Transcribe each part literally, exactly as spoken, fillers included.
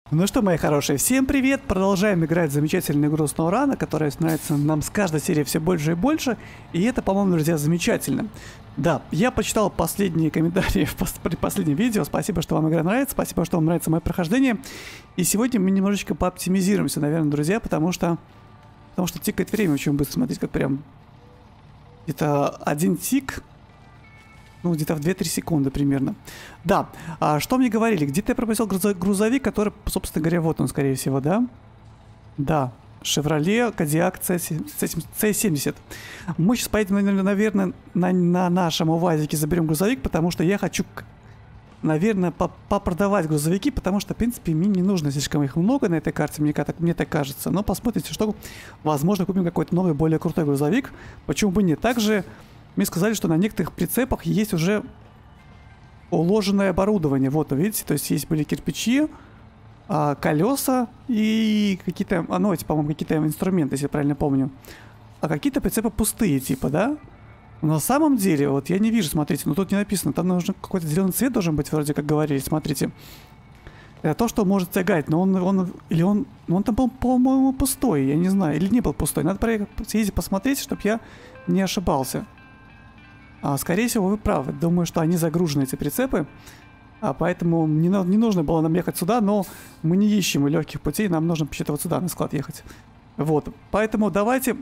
Ну что, мои хорошие, всем привет! Продолжаем играть в замечательную игру SnowRunner, которая становится нам с каждой серии все больше и больше. И это, по-моему, друзья, замечательно. Да, я почитал последние комментарии при последнем видео. Спасибо, что вам игра нравится, спасибо, что вам нравится мое прохождение. И сегодня мы немножечко пооптимизируемся, наверное, друзья, потому что... Потому что тикает время очень быстро. Смотрите, как прям... Где-то один тик... Ну, где-то в две-три секунды примерно. Да, а что мне говорили? Где-то я пропустил грузовик, который, собственно говоря, вот он, скорее всего, да? Да, Chevrolet Kodiaq си семьдесят. Мы сейчас поедем, наверное, на, на нашем УАЗике заберем грузовик, потому что я хочу, наверное, попродавать грузовики, потому что, в принципе, мне не нужно слишком их много на этой карте, мне так, мне так кажется. Но посмотрите, что, возможно, купим какой-то новый, более крутой грузовик. Почему бы нет? Также... Мне сказали, что на некоторых прицепах есть уже уложенное оборудование. Вот, видите, то есть есть были кирпичи, а, колеса и какие-то, а, ну, эти, по-моему, какие-то инструменты, если я правильно помню. А какие-то прицепы пустые, типа, да? Но на самом деле, вот я не вижу, смотрите, ну тут не написано, там нужен какой-то зеленый цвет должен быть, вроде как говорили, смотрите. Это то, что может тягать, но он, он или он, он там был, по-моему, пустой, я не знаю, или не был пустой. Надо проехать, съездить посмотреть, чтобы я не ошибался. А, скорее всего, вы правы. Думаю, что они загружены, эти прицепы. А поэтому не, не нужно было нам ехать сюда, но мы не ищем легких путей, нам нужно вообще-то вот сюда, на склад ехать. Вот. Поэтому давайте...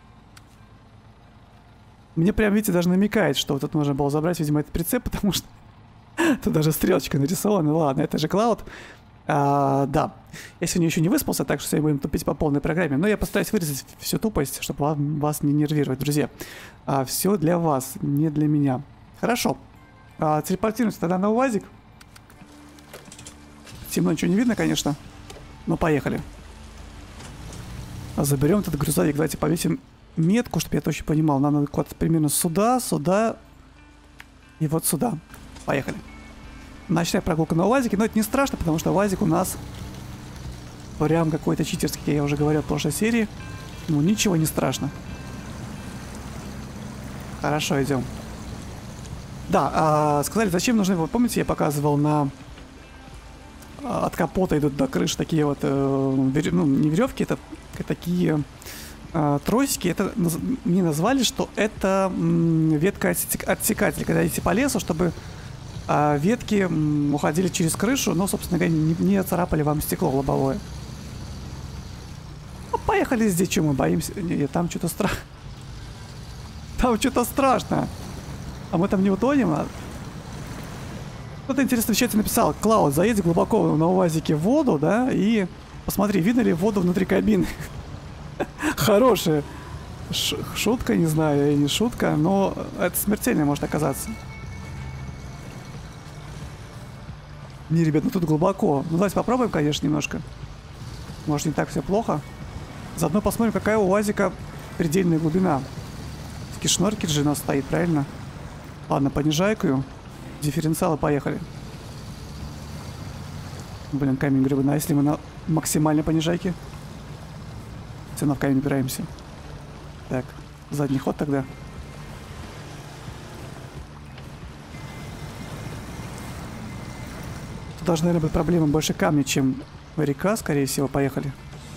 Мне прям, видите, даже намекает, что вот тут нужно было забрать, видимо, этот прицеп, потому что тут даже стрелочка нарисована. Ладно, это же Cloud. А, да. Я сегодня еще не выспался, так что сегодня будем тупить по полной программе. Но я постараюсь вырезать всю тупость, чтобы вас, вас не нервировать, друзья. А, все для вас, не для меня. Хорошо. А, телепортируемся тогда на УАЗик. Темно, ничего не видно, конечно. Но поехали. А заберем этот грузовик. Давайте повесим метку, чтобы я точно понимал. Нам надо куда-то примерно сюда, сюда и вот сюда. Поехали. Ночная прогулка на УАЗике, но это не страшно, потому что УАЗик у нас прям какой-то читерский, как я уже говорил в прошлой серии. Ну, ничего не страшно. Хорошо, идем. Да, а, сказали, зачем нужны, вы помните, я показывал на... От капота идут до крыши такие вот, э, вер... ну, не веревки, это такие э, тросики. Это мне назвали, что это м, ветка отсекатель, когда идти по лесу, чтобы... А ветки м, уходили через крышу, но, собственно говоря, не, не царапали вам стекло лобовое. Ну, поехали здесь, что мы боимся? Нет, там что-то страшно. Там что-то страшно. А мы там не утонем? А... Кто-то интересно в чате написал: Клауд, заедь глубоко на УАЗике в воду, да, и посмотри, видно ли воду внутри кабины. Хорошая шутка, не знаю, и не шутка, но это смертельно может оказаться. Не, ребят, ну тут глубоко. Ну давайте попробуем, конечно, немножко. Может, не так все плохо. Заодно посмотрим, какая у УАЗика предельная глубина. Таки шноркель же у нас стоит, правильно? Ладно, понижайку. Дифференциалы, поехали. Блин, камень грибы. А если мы на максимальной понижайке? Все, на в камень упираемся. Так, задний ход тогда. Должна, наверное, быть проблема больше камня, чем река, скорее всего. Поехали.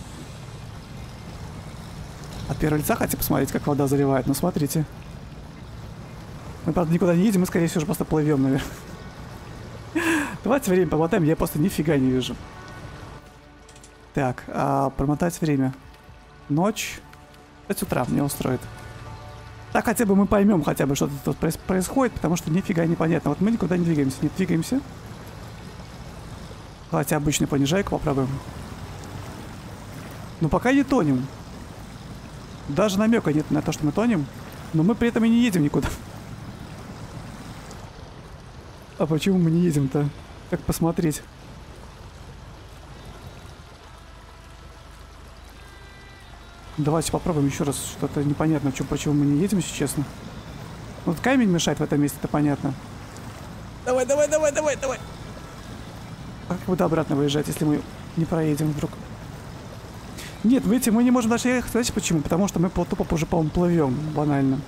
От первого лица хотите посмотреть, как вода заливает? Ну, смотрите. Мы, правда, никуда не едем, мы, скорее всего, просто плывем, наверное. Давайте время помотаем, я просто нифига не вижу. Так, а промотать время. Ночь. пять утра мне устроит. Так хотя бы мы поймем, хотя бы, что тут происходит, потому что нифига непонятно. Вот мы никуда не двигаемся. Не двигаемся. Давайте обычную понижайку попробуем. Но пока не тонем. Даже намека нет на то, что мы тонем. Но мы при этом и не едем никуда. А почему мы не едем-то? Как посмотреть? Давайте попробуем еще раз. Что-то непонятно, почему мы не едем, если честно. Вот камень мешает в этом месте, это понятно. Давай, давай, давай, давай, давай. А как будто обратно выезжать, если мы не проедем вдруг? Нет, видите, мы не можем даже ехать. Знаете почему? Потому что мы тупо уже, по-моему, плывем. Банально.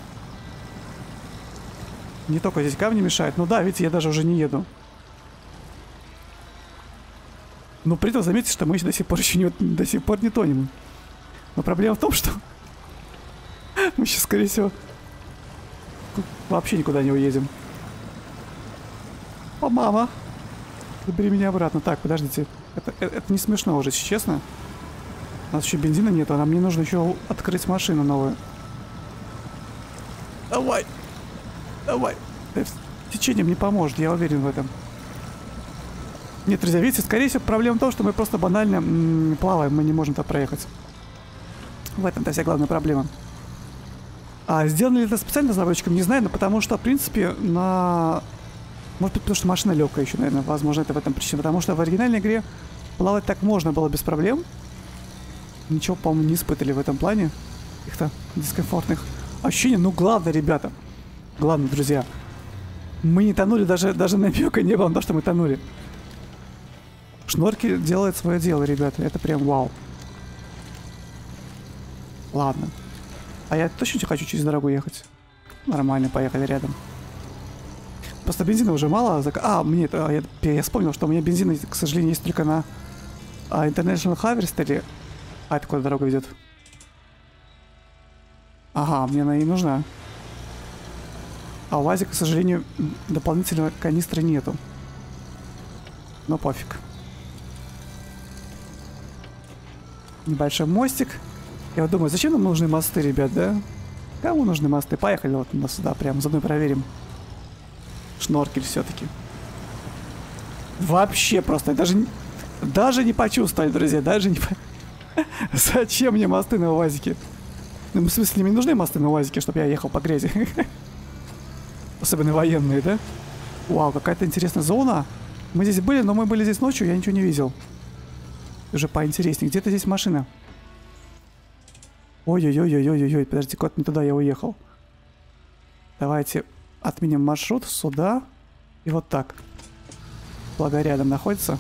Не только здесь камни мешают. Ну да, видите, я даже уже не еду. Но при этом заметьте, что мы еще до сих пор еще не, до сих пор не тонем. Но проблема в том, что мы сейчас, скорее всего, вообще никуда не уедем. О, мама! Забери меня обратно. Так, подождите. Это, это, это не смешно уже, если честно. У нас еще бензина нету, а нам не нужно еще открыть машину новую. Давай! Давай! Течением не поможет, я уверен в этом. Нет, друзья, видите, скорее всего, проблема в том, что мы просто банально м-м, плаваем, мы не можем там проехать. В этом-то вся главная проблема. А сделали ли это специально разработчикам, не знаю, но потому что, в принципе, на... Может быть, потому что машина легкая еще, наверное, возможно, это в этом причина. Потому что в оригинальной игре плавать так можно было без проблем. Ничего, по-моему, не испытали в этом плане. Каких-то дискомфортных ощущений. Ну, главное, ребята, главное, друзья, мы не тонули, даже, даже намека не было на то, что мы тонули. Шноркель делает свое дело, ребята. Это прям вау. Ладно. А я точно не хочу через дорогу ехать. Нормально, поехали рядом. Просто бензина уже мало. А, мне это... Я, я вспомнил, что у меня бензина, к сожалению, есть только на а, International Harvester. А, это куда дорога ведет? Ага, мне она и нужна. А у УАЗика, к сожалению, дополнительного канистры нету. Но пофиг. Небольшой мостик. Я вот думаю, зачем нам нужны мосты, ребят, да? Кому нужны мосты? Поехали вот на сюда, прям заодно проверим. Шноркель все-таки. Вообще просто, даже, даже не почувствовали, друзья, даже не... Зачем мне мосты на УАЗике? Ну, в смысле, мне не нужны мосты на УАЗике, чтобы я ехал по грязи. Особенно военные, да? Вау, какая-то интересная зона. Мы здесь были, но мы были здесь ночью, я ничего не видел. Уже поинтереснее. Где-то здесь машина. Ой-ой-ой-ой-ой-ой, подождите, куда-то не туда я уехал. Давайте отменим маршрут сюда. И вот так. Благо рядом находится.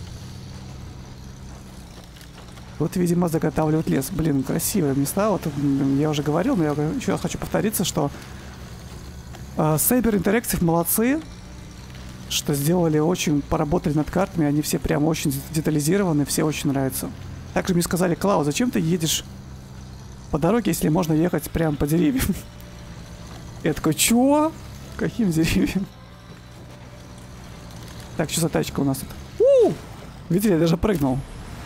Вот, видимо, заготавливают лес. Блин, красивые места. Вот я уже говорил, но я еще раз хочу повториться, что э, Saber Interactive молодцы, что сделали очень, поработали над картами, они все прям очень детализированы, все очень нравятся. Также мне сказали: Клау, зачем ты едешь по дороге, если можно ехать прям по деревьям? Я такой, чё? Каким деревьям? Так, что за тачка у нас тут? У! Видите, я даже прыгнул.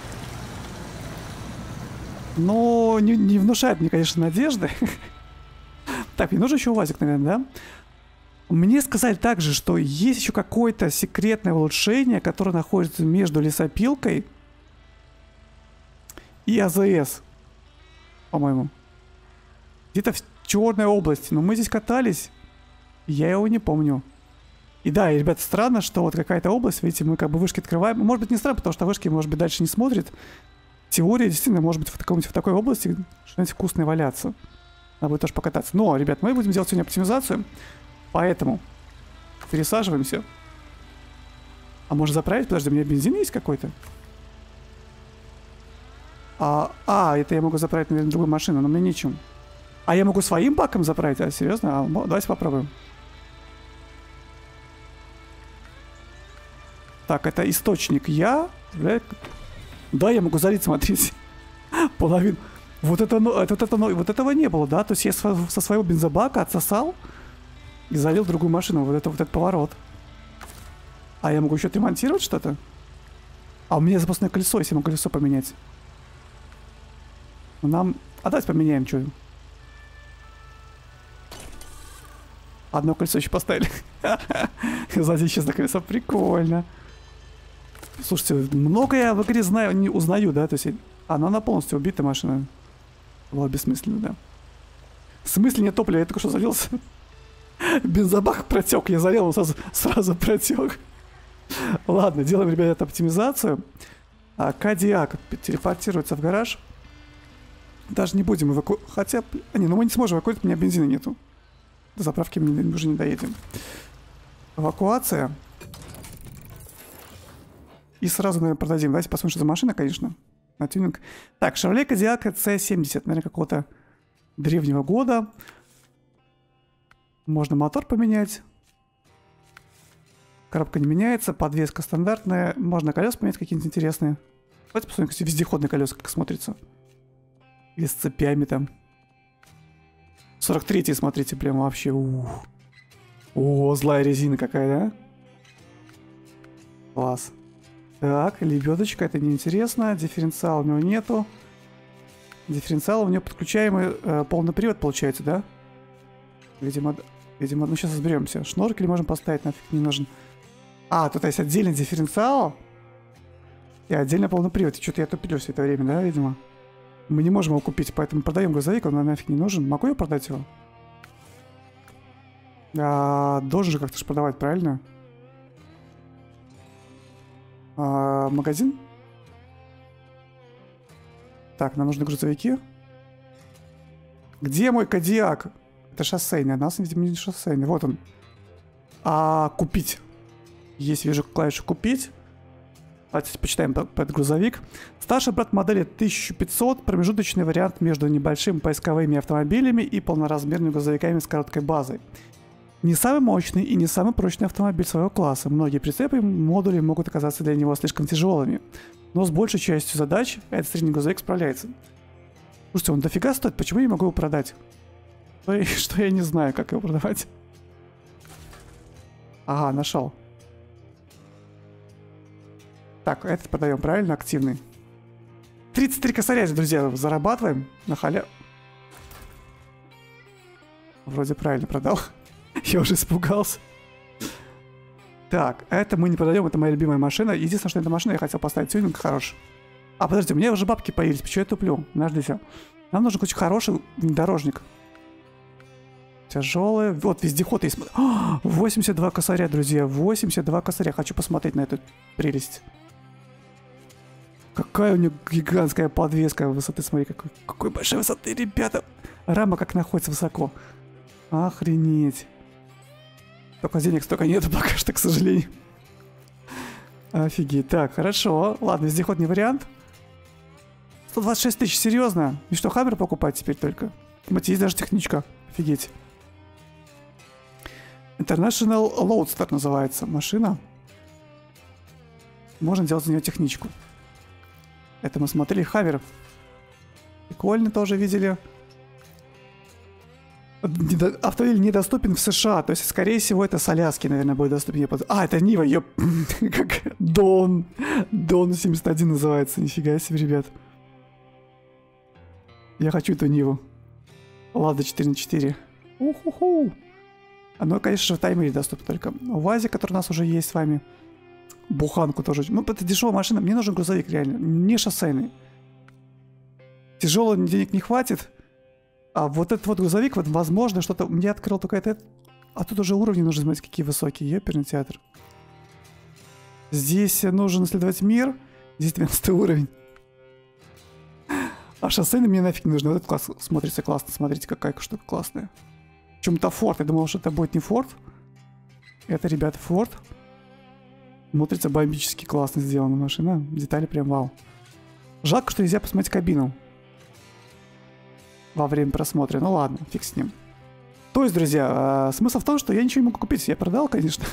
Но не, не внушает мне, конечно, надежды. Так, мне нужен еще УАЗик, наверное, да? Мне сказали также, что есть еще какое-то секретное улучшение, которое находится между лесопилкой и АЗС, по-моему. Где-то в Черной области. Но мы здесь катались, и я его не помню. И да, и, ребята, странно, что вот какая-то область, видите, мы как бы вышки открываем. Может быть, не странно, потому что вышки, может быть, дальше не смотрит. Теория действительно может быть в, таком, в такой области что-нибудь вкусное валяться. Надо будет тоже покататься. Но, ребят, мы будем делать сегодня оптимизацию. Поэтому пересаживаемся. А может заправить? Подожди, у меня бензин есть какой-то? А, а, это я могу заправить, наверное, другую машину, но мне нечем. А я могу своим баком заправить? А, серьезно? А, давайте попробуем. Так, это источник я. Да, я могу залить, смотрите. Половину. Вот, это, вот, это, вот этого не было, да? То есть я со своего бензобака отсосал и залил другую машину. Вот это вот этот поворот. А я могу еще отремонтировать что-то? А у меня запасное колесо, если я могу колесо поменять. Нам... А давайте поменяем, что. Одно колесо еще поставили. Сзади исчезло колесо. Прикольно. Слушайте, много я в игре знаю, не узнаю, да? То есть она, она полностью убита, машина. Была бессмысленно, да. В смысле нет топлива? Я только что залился. Бензобак протек, я залил, он сразу, сразу протек. Ладно, делаем, ребята, оптимизацию. А, Кадиак телепортируется в гараж. Даже не будем эвакуировать. Хотя, не, ну мы не сможем эвакуировать, у меня бензина нету. До заправки мы уже не доедем. Эвакуация. И сразу, наверное, продадим. Давайте посмотрим, что за машина, конечно. На тюнинг. Так, Chevrolet Kodiaq си семьдесят, наверное, какого-то древнего года. Можно мотор поменять. Коробка не меняется, подвеска стандартная. Можно колеса поменять какие-нибудь интересные. Давайте посмотрим, кстати, вездеходные колеса, как смотрится. Или с цепями там. сорок третий, смотрите, прям вообще. Ух. О, злая резина какая, да? Класс. Так, лебедочка, это неинтересно. Дифференциала у него нету. Дифференциал у него подключаемый э, полный привод получается, да? Видимо, видимо, ну сейчас разберемся. Шноркель можем поставить, нафиг не нужен. А, тут есть отдельный дифференциал. И отдельно полный привод. Что-то я тупил все это время, да, видимо? Мы не можем его купить, поэтому продаем грузовик, он нам нафиг не нужен. Могу я продать его? А, должен же как-то же продавать, правильно? А, магазин? Так, нам нужны грузовики. Где мой Кодиак? Это шоссейный, а нас, видимо, не шоссейный. Вот он. А, купить. Есть, вижу клавишу купить. Давайте почитаем про этот грузовик. Старший брат модели тысяча пятьсот. Промежуточный вариант между небольшими поисковыми автомобилями и полноразмерными грузовиками с короткой базой. Не самый мощный и не самый прочный автомобиль своего класса. Многие прицепы и модули могут оказаться для него слишком тяжелыми. Но с большей частью задач этот средний грузовик справляется. Слушайте, он дофига стоит, почему я не могу его продать? Что, что я не знаю, как его продавать. Ага, нашел. Так, этот продаем, правильно? Активный. тридцать три косаря, друзья, зарабатываем на халяву. Вроде правильно продал. Я уже испугался. Так, это мы не продаем, это моя любимая машина. Единственное, что эта машина, я хотел поставить тюнинг хороший. А, подождите, у меня уже бабки появились, почему я туплю? Подождите. Нам нужен какой-то хороший внедорожник. Тяжелый. Вот, вездеход есть. О, восемьдесят два косаря, друзья. восемьдесят два косаря. Хочу посмотреть на эту прелесть. Какая у него гигантская подвеска высоты. Смотри, какой, какой большой высоты, ребята. Рама как находится высоко. Охренеть. Только денег столько нету пока что, к сожалению. Офигеть. Так, хорошо. Ладно, вездеход не вариант. сто двадцать шесть тысяч, серьезно? И что, Хаммер покупать теперь только? Смотрите, есть даже техничка. Офигеть. International Loadster называется машина. Можно делать за нее техничку. Это мы смотрели Хаммер. Прикольно тоже видели. Автомобиль недоступен в США. То есть, скорее всего, это с Аляски, наверное, будет доступен. А, это Нива, ёп. Как Дон. Дон семьдесят один называется. Нифига себе, ребят. Я хочу эту Ниву. Лада четыре на четыре. Уху-ху. Оно, конечно же, в таймере доступно только. УАЗик, который у нас уже есть с вами. Буханку тоже. Ну, это дешевая машина. Мне нужен грузовик, реально. Не шоссейный. Тяжело, денег не хватит. А вот этот вот грузовик, вот, возможно, что-то... Мне открыл только этот... А тут уже уровни нужно смотреть, какие высокие. Ёперный театр. Здесь нужно исследовать мир. Здесь двенадцатый уровень. А шоссейный мне нафиг не нужно. Вот этот класс смотрится классно. Смотрите, какая штука классная. Причем-то Форд. Я думал, что это будет не Форд. Это, ребята, Форд. Смотрится бомбически классно сделана машина. Детали прям вау. Жалко, что нельзя посмотреть кабину во время просмотра. Ну ладно, фиг с ним. То есть, друзья, э, смысл в том, что я ничего не могу купить. Я продал, конечно.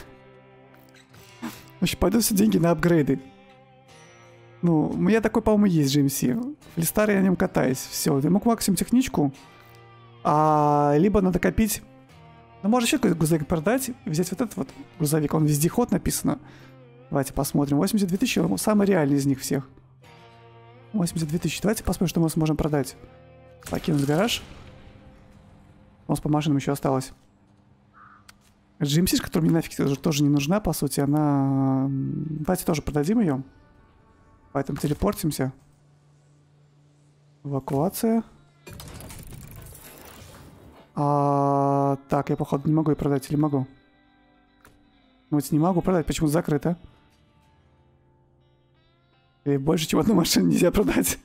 В общем, пойдут все деньги на апгрейды. Ну, у меня такой, по-моему, есть джи эм си. Флистар, я на нем катаюсь. Все, я могу максимум техничку. А, либо надо копить. Ну, можно еще какой-то грузовик продать. Взять вот этот вот грузовик. Он вездеход написано. Давайте посмотрим. восемьдесят две тысячи, самый реальный из них всех. восемьдесят две тысячи. Давайте посмотрим, что мы сможем продать. Покинуть гараж. У нас по машинам еще осталось. джи эм си, которая мне нафиг тоже, тоже не нужна, по сути. Она... Давайте тоже продадим ее. Поэтому телепортимся. Эвакуация. А, так, я, походу, не могу ее продать. Или могу? Ну, вот не могу продать. Почему закрыто? Или больше, чем одну машину нельзя продать?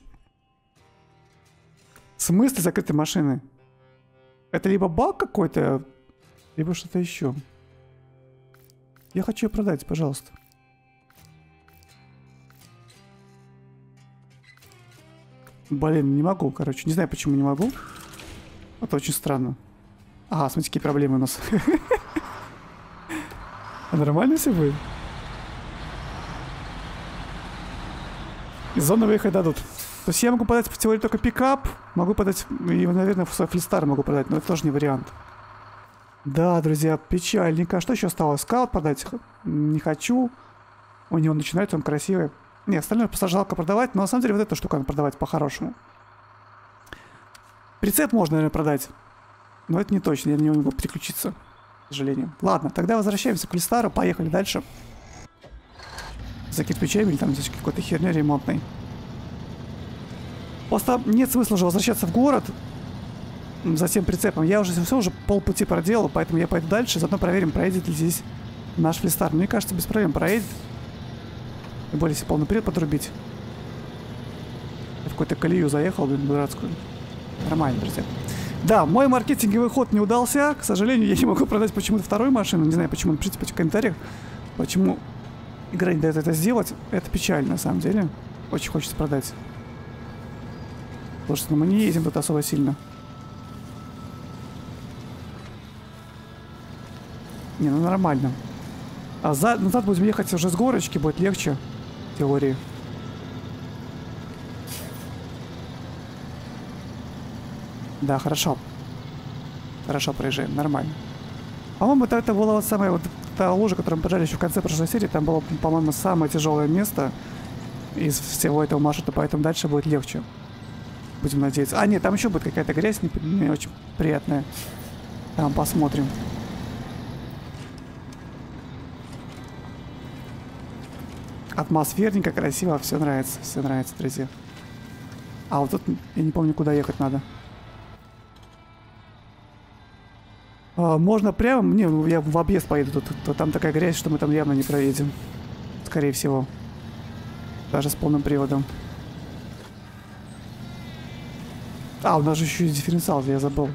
В смысле закрытой машины? Это либо баг какой-то, либо что-то еще. Я хочу ее продать, пожалуйста. Блин, не могу, короче. Не знаю, почему не могу. Это очень странно. Ага, смотрите, какие проблемы у нас. Нормально все будет? Из зоны выехать дадут. То есть я могу подать в теории только пикап, могу подать, и, наверное, в свой флистар могу подать, но это тоже не вариант. Да, друзья, печальненько. Что еще осталось? Скаут продать не хочу. У него начинается, он красивый. Не, остальное просто жалко продавать, но на самом деле вот эту штуку надо продавать по-хорошему. Прицеп можно, наверное, продать. Но это не точно, я на него не могу переключиться, к сожалению. Ладно, тогда возвращаемся к флистару, поехали дальше. За кирпичами или там здесь какой-то херня ремонтной. Просто нет смысла уже возвращаться в город за тем прицепом. Я уже все, уже полпути проделал, поэтому я пойду дальше. Заодно проверим, проедет ли здесь наш флистар. Мне кажется, без проблем проедет. Тем более, если полный привод подрубить. Я в какую-то колею заехал, блин, дурацкую. Нормально, друзья. Да, мой маркетинговый ход не удался. К сожалению, я не могу продать почему-то вторую машину. Не знаю, почему. Напишите в комментариях, почему игра не дает это сделать. Это печально, на самом деле. Очень хочется продать. Потому что мы не едем тут особо сильно. Не, ну нормально. А за, назад будем ехать уже с горочки, будет легче. В теории. Да, хорошо. Хорошо проезжаем, нормально. По-моему, это, это была вот самая вот та лужа, которую мы поджали еще в конце прошлой серии. Там было, по-моему, самое тяжелое место из всего этого маршрута, поэтому дальше будет легче. Будем надеяться. А, нет, там еще будет какая-то грязь не, не очень приятная. Там посмотрим. Атмосферненько, красиво, все нравится, все нравится, друзья. А вот тут, я не помню, куда ехать надо. А, можно прямо? Не, ну я в объезд поеду, тут, тут там такая грязь, что мы там явно не проедем. Скорее всего. Даже с полным приводом. А, у нас же еще есть дифференциал, я забыл.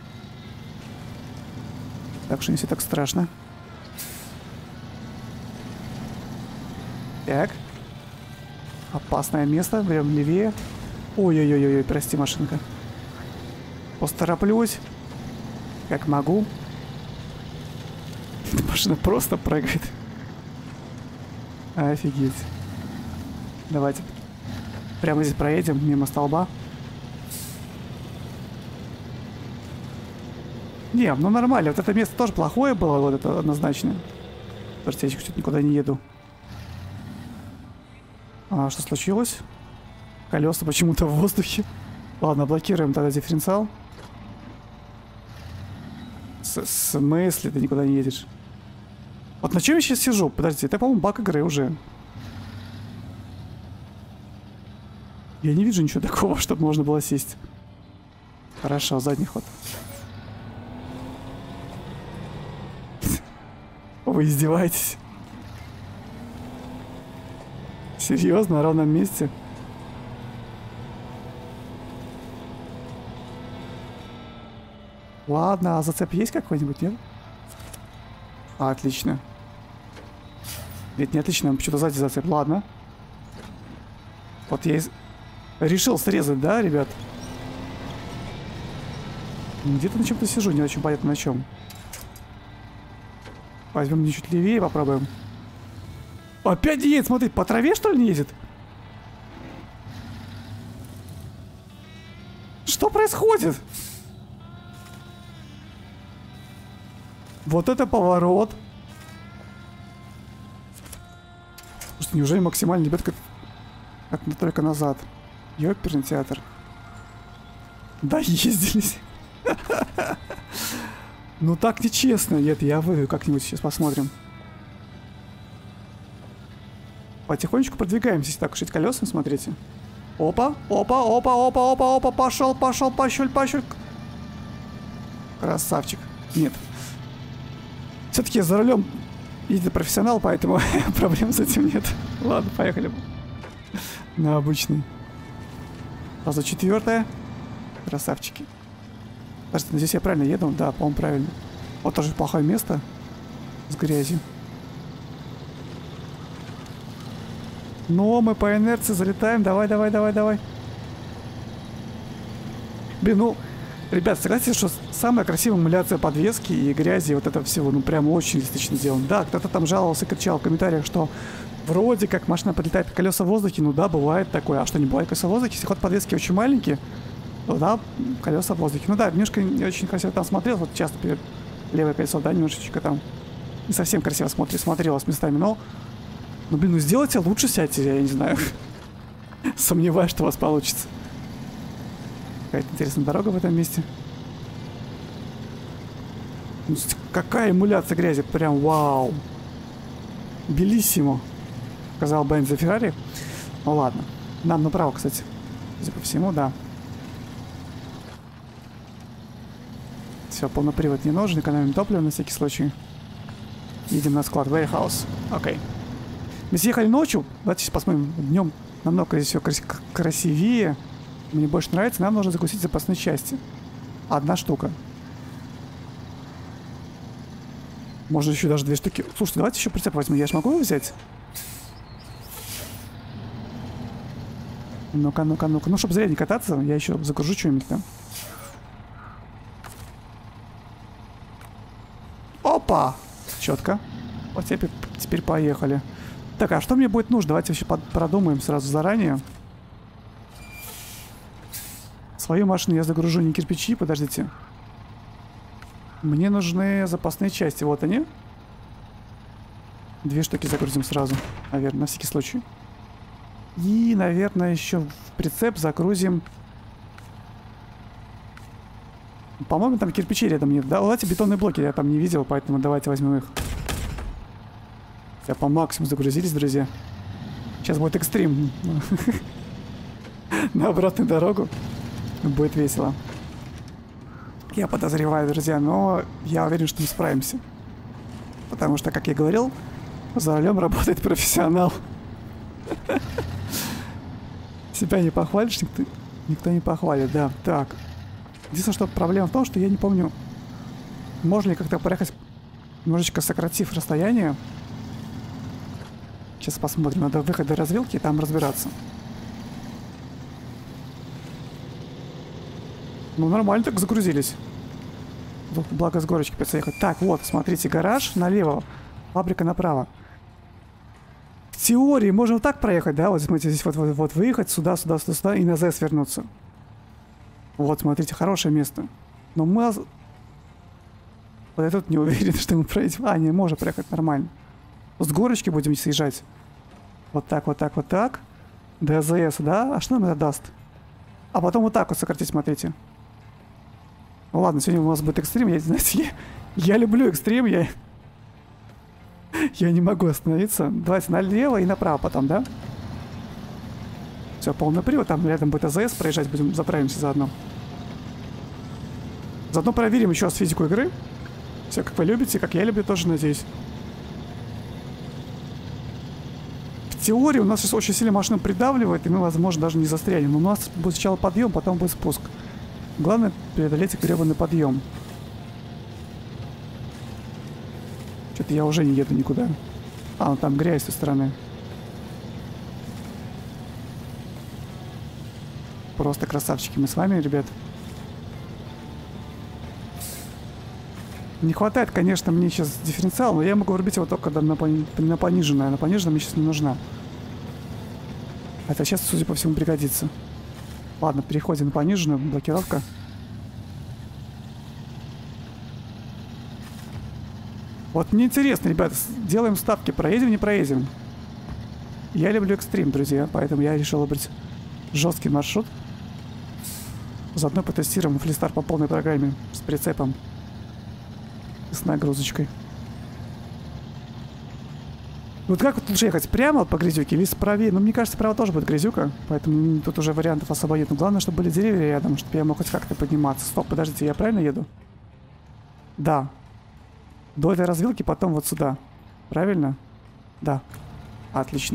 Так что не все так страшно. Так. Опасное место, прям левее. Ой-ой-ой-ой, прости, машинка. Постороплюсь. Как могу. Эта машина просто прыгает. Офигеть. Давайте прямо здесь проедем, мимо столба. Не, ну нормально. Вот это место тоже плохое было, вот это однозначно. Подождите, я чуть никуда не еду. А что случилось? Колеса почему-то в воздухе. Ладно, блокируем тогда дифференциал. В смысле ты никуда не едешь? Вот на чем я сейчас сижу? Подождите, это, по-моему, баг игры уже. Я не вижу ничего такого, чтобы можно было сесть. Хорошо, задний ход. Вы издеваетесь? Серьезно, на ровном месте? Ладно, а зацеп есть какой-нибудь, нет? А, отлично. Нет, не отлично, почему-то сзади зацеп. Ладно. Вот я из... решил срезать, да, ребят? Где-то на чем-то сижу, не очень понятно на чем. Возьмем мне чуть левее, попробуем. Опять едет, смотри, по траве, что ли, не едет? Что происходит? Вот это поворот. Слушайте, неужели максимально идет как, как на только назад? Ёперный театр. Да, ездились. Ну так нечестно. Нет, я выйду как-нибудь, сейчас посмотрим. Потихонечку продвигаемся. Так, ушить колесами, смотрите. Опа, опа, опа, опа, опа, опа, пошел, пошел, пошел, пошел. Красавчик. Нет. Все-таки за рулем едет профессионал, поэтому проблем с этим нет. Ладно, поехали. На обычный. Фаза четвертая. Красавчики. Подождите, здесь я правильно еду? Да, по-моему, правильно. Вот тоже плохое место. С грязью. Но мы по инерции залетаем. Давай, давай, давай, давай. Блин, ну, Ребят, согласитесь, что самая красивая эмуляция подвески и грязи, вот это всего, ну прям очень реалистично сделано. Да, кто-то там жаловался, кричал в комментариях, что вроде как машина подлетает колеса в воздухе, ну да, бывает такое. А что, не бывает колеса в воздухе? Если ход подвески очень маленький, то да, колеса в воздухе. Ну да, немножко не очень красиво там смотрел, вот часто перед левое колесо, да, немножечко там не совсем красиво смотри, смотрелось местами, но, ну блин, ну сделайте лучше, сядьте, я не знаю. Сомневаюсь, что у вас получится. Какая-то интересная дорога в этом месте. Какая эмуляция грязи, прям вау. Белиссимо, сказал Бензо Феррари. Ну ладно, нам направо, кстати. Судя по всему, да. Все, полный привод не нужен, экономим топливо на всякий случай. Едем на склад Warehouse. Окей. Мы съехали ночью, давайте сейчас посмотрим. Днем намного здесь все крас красивее. Мне больше нравится, нам нужно закусить запасные части. Одна штука. Можно еще даже две штуки. Слушайте, давайте еще прицеп возьмем. Я же могу его взять? Ну-ка, ну-ка, ну-ка. Ну, чтобы зря не кататься, я еще загружу что-нибудь там. Опа! Четко. Вот теперь, теперь поехали. Так, а что мне будет нужно? Давайте вообще продумаем сразу заранее. Свою машину я загружу, не кирпичи, подождите. Мне нужны запасные части, вот они. Две штуки загрузим сразу, наверное, на всякий случай. И, наверное, еще в прицеп загрузим... По-моему, там кирпичей рядом нет. Да, вот эти бетонные блоки я там не видел, поэтому давайте возьмем их. Все, по максимуму загрузились, друзья. Сейчас будет экстрим. На обратную дорогу. Будет весело. Я подозреваю, друзья, но я уверен, что мы справимся. Потому что, как я говорил, за рулем работает профессионал. Себя не похвалишь, никто, никто не похвалит, да. Так. Единственное, что проблема в том, что я не помню, можно ли как-то проехать, немножечко сократив расстояние. Сейчас посмотрим, надо выехать до развилки и там разбираться. Ну, нормально так загрузились. Благо с горочки придется ехать. Так, вот, смотрите, гараж налево, фабрика направо. В теории можно вот так проехать, да? Вот смотрите, здесь вот, вот, вот выехать сюда, сюда, сюда, сюда и на ЗЭС вернуться. Вот, смотрите, хорошее место. Но мы... Вот я тут не уверен, что мы проедем. А, не, можно проехать нормально. С горочки будем съезжать. Вот так, вот так, вот так. До ЗС, да? А что нам это даст? А потом вот так вот сократить, смотрите. Ну ладно, сегодня у нас будет экстрим. Я, знаете, я, я люблю экстрим. Я, я не могу остановиться. Давайте налево и направо потом, да? Все, полный привод. Там рядом будет АЗС проезжать. Будем заправимся заодно. Заодно проверим еще раз физику игры. Все, как вы любите, как я люблю, тоже надеюсь. В теории у нас сейчас очень сильно машину придавливает, и мы, возможно, даже не застрянем. Но у нас будет сначала подъем, потом будет спуск. Главное преодолеть гребаный подъем. Что-то я уже не еду никуда. А, ну там грязь с той стороны. Просто красавчики мы с вами, ребят. Не хватает, конечно, мне сейчас дифференциал, но я могу врубить его только на, пони на пониженное. На пониженном мне сейчас не нужна. Это сейчас, судя по всему, пригодится. Ладно, переходим на пониженную. Блокировка. Вот мне интересно, ребята, делаем ставки. Проедем, не проедем. Я люблю экстрим, друзья, поэтому я решил выбрать жесткий маршрут. Заодно потестируем флистар по полной программе с прицепом. С нагрузочкой. Вот как вот лучше ехать? Прямо по грязюке или справее? Ну, мне кажется, справа тоже будет грязюка, поэтому тут уже вариантов особо нет. Но главное, чтобы были деревья рядом, чтобы я мог хоть как-то подниматься. Стоп, подождите, я правильно еду? Да. До этой развилки, потом вот сюда. Правильно? Да. Отлично.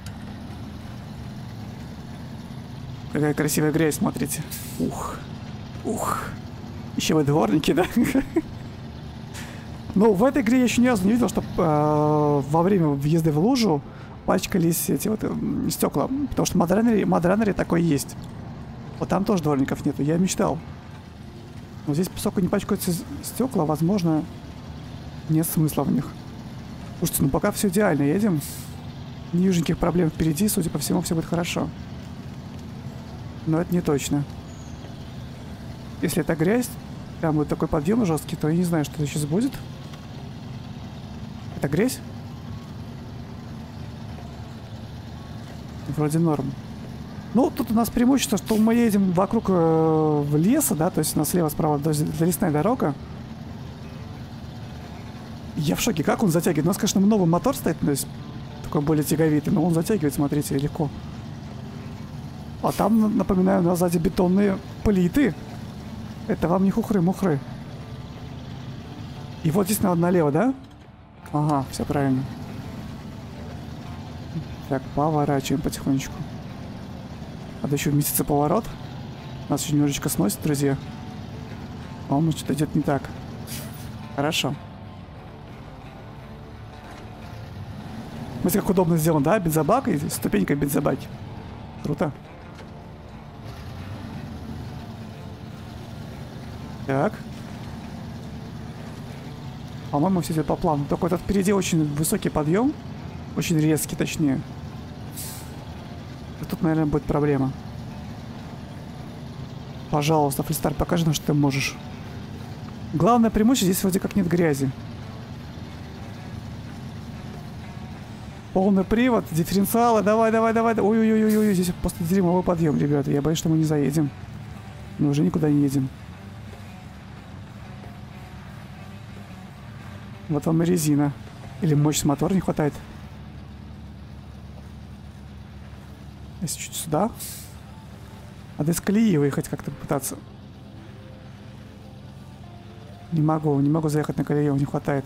Какая красивая грязь, смотрите. Ух. Ух. Еще вы дворники, да? Ну, в этой игре я еще ни разу не видел, чтобы э, во время въезда в лужу пачкались эти вот э, стекла. Потому что в Мадранере, Мадранере такое есть. Вот там тоже дворников нету. Я мечтал Но здесь поскольку не пачкаются стекла, возможно, нет смысла в них. Слушайте, ну пока все идеально, едем. Не вижу никаких проблем впереди, судя по всему, все будет хорошо. Но это не точно. Если это грязь, там будет такой подъем жесткий, то я не знаю, что сейчас будет. Это грязь? Вроде норм. Ну, тут у нас преимущество, что мы едем вокруг э, леса, да, то есть у нас слева-справа лесная дорога. Я в шоке, как он затягивает. У нас, конечно, новый мотор стоит, то есть такой более тяговитый, но он затягивает, смотрите, легко. А там, напоминаю, у нас сзади бетонные плиты. Это вам не хухры-мухры. И вот здесь надо налево, да? Ага, все правильно. Так, поворачиваем потихонечку. Надо еще вместиться поворот. Нас еще немножечко сносит, друзья. По-моему, что-то идет не так. Хорошо. Смотрите, как удобно сделано, да? Бензобак и ступенька бензобаки. Круто. Так. По-моему, все идет по плану. Только вот впереди очень высокий подъем. Очень резкий, точнее. И тут, наверное, будет проблема. Пожалуйста, Фристар, покажи нам, что ты можешь. Главное преимущество, здесь вроде как нет грязи. Полный привод, дифференциалы, давай, давай, давай. Ой-ой-ой-ой, здесь просто дерьмовый подъем, ребята. Я боюсь, что мы не заедем. Мы уже никуда не едем. Вот вам и резина. Или мощности мотора не хватает. Если чуть сюда. Надо из колеи выехать как-то пытаться. Не могу, не могу заехать на колею, не хватает.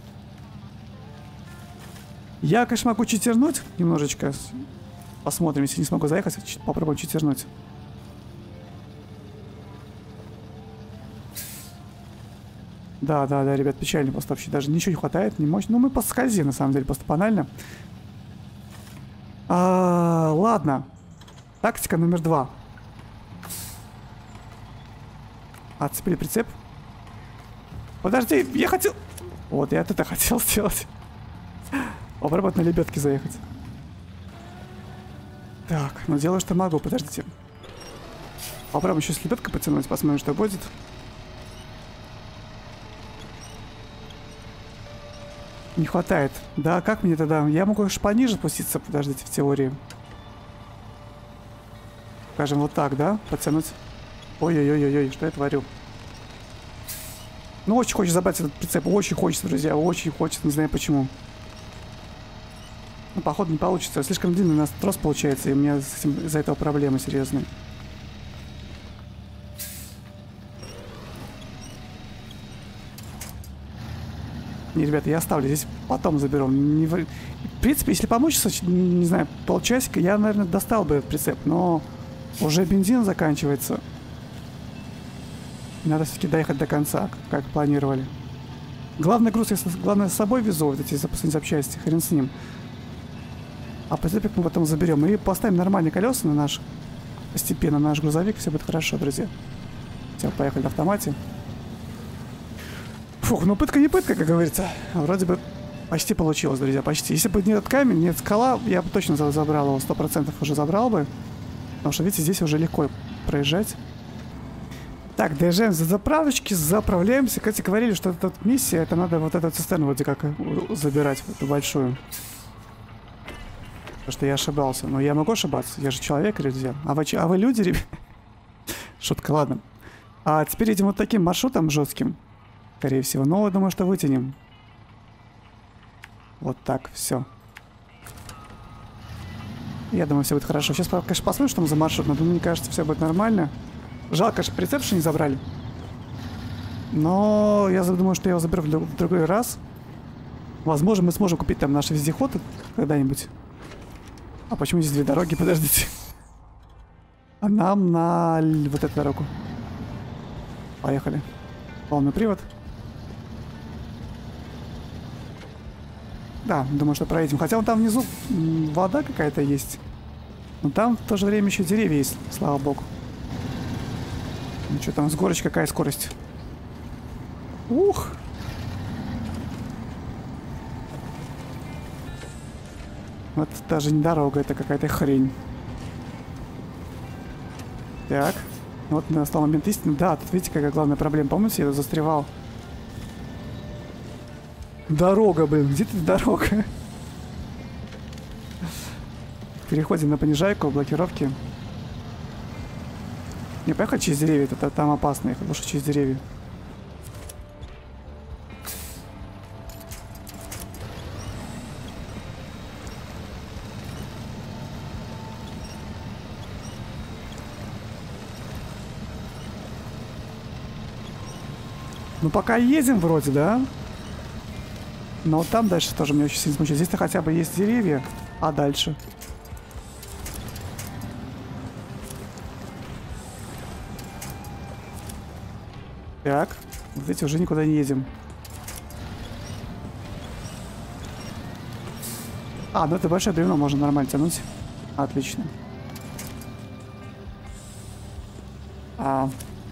Я, конечно, могу читернуть немножечко. Посмотрим, если не смогу заехать, попробуем читернуть. Да, да, да, ребят, печально просто вообще. Даже ничего не хватает, не мощно. Ну, мы поскользим, на самом деле, просто банально. А, ладно. Тактика номер два. Отцепили прицеп. Подожди, я хотел... Вот, я это хотел сделать. Попробовать на лебедке заехать. Так, ну делаю, что могу, подождите. Попробуем еще с лебедкой потянуть, посмотрим, что будет. Не хватает. Да, как мне тогда? Я могу аж пониже спуститься, подождите, в теории. Скажем, вот так, да? Подтянуть. Ой-ой-ой-ой, что я творю? Ну, очень хочется забрать этот прицеп. Очень хочется, друзья, очень хочется. Не знаю почему. Ну, походу, не получится. Слишком длинный у нас трос получается, и у меня с этим из-за этого проблемы серьезные. Не, ребята, я оставлю. Здесь потом заберу. Не в... в принципе, если помучиться, не знаю, полчасика, я, наверное, достал бы прицеп. Но уже бензин заканчивается. Надо все-таки доехать до конца, как планировали. Главный груз я главное, с собой везу, вот эти запасные запчасти. Хрен с ним. А прицепик мы потом заберем. И поставим нормальные колеса на наш... Постепенно на наш грузовик. Все будет хорошо, друзья. Все, поехали на автомате. Фух, ну пытка не пытка, как говорится. Вроде бы почти получилось, друзья, почти. Если бы не этот камень, не эта скала, я бы точно забрал его. Сто процентов уже забрал бы. Потому что, видите, здесь уже легко проезжать. Так, доезжаем за заправочки, заправляемся. Кстати, говорили, что эта миссия, это надо вот эту цистерну вроде как забирать, эту большую. Потому что я ошибался. Но я могу ошибаться. Я же человек, друзья. А вы, а вы люди, ребят? Шутка, ладно. А теперь едем вот таким маршрутом жестким. Скорее всего. Но я думаю, что вытянем. Вот так, все. Я думаю, все будет хорошо. Сейчас, конечно, посмотрим, что там за маршрут. Но мне кажется, все будет нормально. Жалко, что прицеп что не забрали. Но я думаю, что я его заберу в другой раз. Возможно, мы сможем купить там наш вездеход когда-нибудь. А почему здесь две дороги? Подождите. А нам на вот эту дорогу. Поехали. Полный привод. Да, думаю, что проедем. Хотя вон там внизу вода какая-то есть. Но там в то же время еще деревья есть, слава богу. Ну что там, с горочки какая скорость? Ух! Вот даже не дорога, это какая-то хрень. Так. Вот настал момент истины. Да, тут видите, какая главная проблема. Помните, я застревал. Дорога, блин. Где тут дорога? Переходим на понижайку, блокировки. Не, поехать через деревья. Это там опасно ехать. Лучше через деревья. Ну, пока едем вроде, да? Но вот там дальше тоже меня очень сильно смущает. Здесь-то хотя бы есть деревья, а дальше? Так, вот эти уже никуда не едем. А, ну это большое бревно можно нормально тянуть. Отлично. А...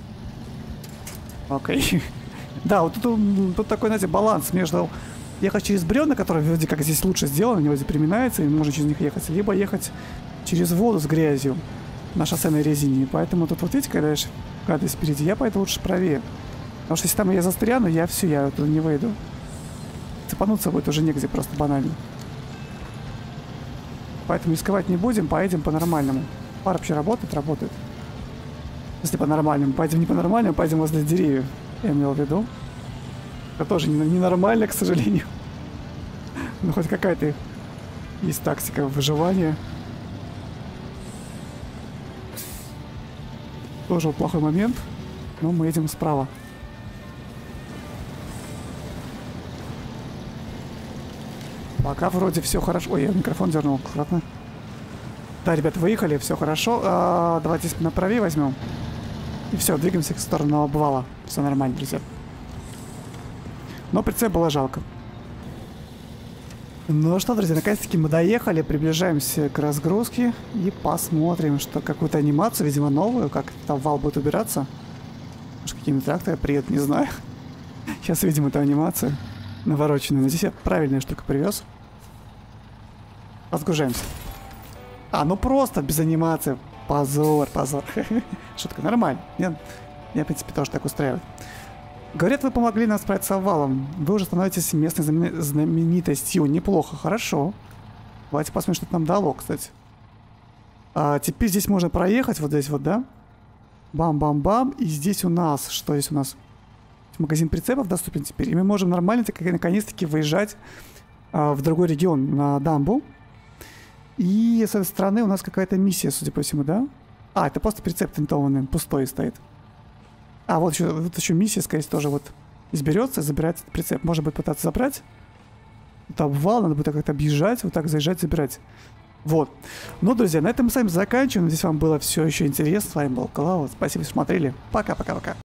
Окей. Да, вот тут, тут такой, знаете, баланс между ехать через бревна, которые вроде как здесь лучше сделаны, они вроде приминаются, и можно через них ехать, либо ехать через воду с грязью на шоссейной резине. Поэтому тут вот видите, когда гадость впереди, я поэтому лучше правее. Потому что если там я застряну, я все, я оттуда не выйду. Цепануться будет уже негде, просто банально. Поэтому рисковать не будем, поедем по-нормальному. Пара вообще работает, работает. Если по-нормальному, поедем не по-нормальному, поедем возле деревьев. Я имел в виду. Это тоже ненормально, к сожалению. Но хоть какая-то есть тактика выживания. Тоже вот плохой момент. Но мы едем справа. Пока вроде все хорошо. Ой, я микрофон дернул аккуратно. Да, ребят, выехали, все хорошо. А, давайте направее возьмем. И все, двигаемся в сторону обвала. Все нормально, друзья. Но прицеп было жалко. Ну что, друзья, наконец-таки мы доехали, приближаемся к разгрузке и посмотрим, что какую-то анимацию, видимо, новую, как там вал будет убираться. Может, какие-нибудь тракторы приедут, не знаю. Сейчас видим эту анимацию навороченную. Но здесь я правильную штуку привез. Разгружаемся. А, ну просто без анимации. Позор, позор. Шутка, нормально. Меня, меня, в принципе, тоже так устраивает. Говорят, вы помогли нам справиться с обвалом. Вы уже становитесь местной знаменитостью. Неплохо, хорошо. Давайте посмотрим, что это нам дало, кстати. А, теперь здесь можно проехать, вот здесь вот, да? Бам-бам-бам. И здесь у нас, что здесь у нас? Магазин прицепов доступен теперь. И мы можем нормально, наконец-таки, выезжать а, в другой регион, на дамбу. И с этой стороны у нас какая-то миссия, судя по всему, да? А, это просто прицеп тентованный, пустой стоит. А, вот еще, вот еще миссия, скорее всего, тоже вот изберется, забирается этот прицеп. Можно будет пытаться забрать. Это обвал, надо будет как-то объезжать, вот так заезжать, забирать. Вот. Ну, друзья, на этом мы с вами заканчиваем. Надеюсь, вам было все еще интересно. С вами был Клаус. Спасибо, что смотрели. Пока-пока-пока.